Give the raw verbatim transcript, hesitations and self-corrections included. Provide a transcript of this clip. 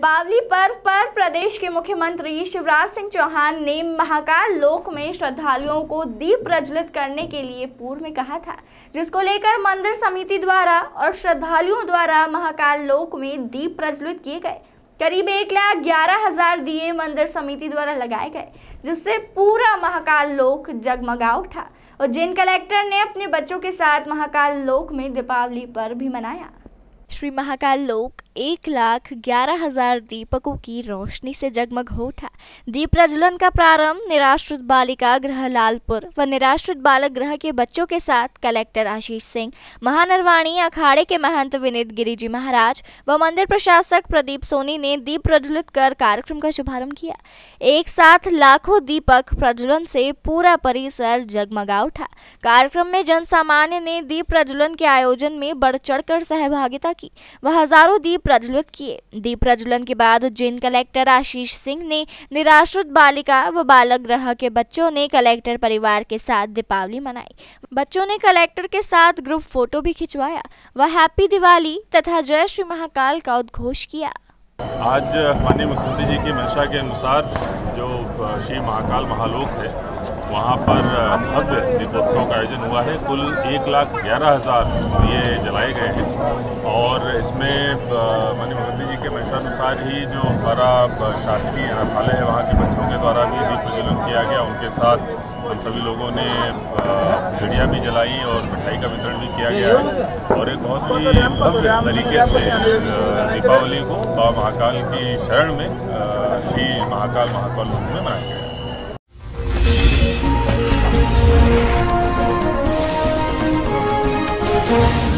दीपावली पर्व पर प्रदेश के मुख्यमंत्री शिवराज सिंह चौहान ने महाकाल लोक में श्रद्धालुओं को दीप प्रज्वलित करने के लिए पूर्व में कहा था, जिसको लेकर मंदिर समिति द्वारा और श्रद्धालुओं द्वारा महाकाल लोक में दीप प्रज्वलित किए गए। करीब एक लाख ग्यारह हजार दिए मंदिर समिति द्वारा लगाए गए, जिससे पूरा महाकाल लोक जगमगा उठा और जिन कलेक्टर ने अपने बच्चों के साथ महाकाल लोक में दीपावली पर्व भी मनाया। श्री महाकाल लोक एक लाख ग्यारह हजार दीपकों की रोशनी से जगमग हो उठा। दीप प्रज्वलन का प्रारंभ निराश्रित बालिका गृह लालपुर व निराश्रित बालक गृह के बच्चों के साथ कलेक्टर आशीष सिंह, महानरवाणी अखाड़े के महंत विनीत गिरिजी महाराज व मंदिर प्रशासक प्रदीप सोनी ने दीप प्रज्वलित कर कार्यक्रम का शुभारंभ किया। एक साथ लाखों दीपक प्रज्वलन से पूरा परिसर जगमगा उठा। कार्यक्रम में जन सामान्य ने दीप प्रज्वलन के आयोजन में बढ़ चढ़कर सहभागिता की व हजारों दीप प्रज्वलित किए। दीप प्रज्वलन के बाद उज्जैन कलेक्टर आशीष सिंह ने निराश्रित बालिका व बालक गृह के बच्चों ने कलेक्टर परिवार के साथ दीपावली मनाई। बच्चों ने कलेक्टर के साथ ग्रुप फोटो भी खिंचवाया व हैप्पी दिवाली तथा जय श्री महाकाल का उद्घोष किया। आज माननीय मुख्यमंत्री जी की मंशा के अनुसार जो श्री महाकाल महालोक है वहाँ पर भव्य दीपोत्सव का आयोजन हुआ है। कुल एक लाख ग्यारह हज़ार दिए जलाए गए हैं और इसमें माननीय मुख्यमंत्री जी के मंशानुसार ही जो हमारा शासकीय अनाथालय है वहाँ के बच्चों के द्वारा भी दीप प्रज्वलन किया गया। उनके साथ हम सभी लोगों ने चिड़िया भी जलाई और मिठाई का वितरण भी किया गया है और एक बहुत ही भव्य तरीके से दीपावली को बाबा महाकाल की शरण में श्री महाकाल महाकाल लोक में मनाया गया। We'll be right back.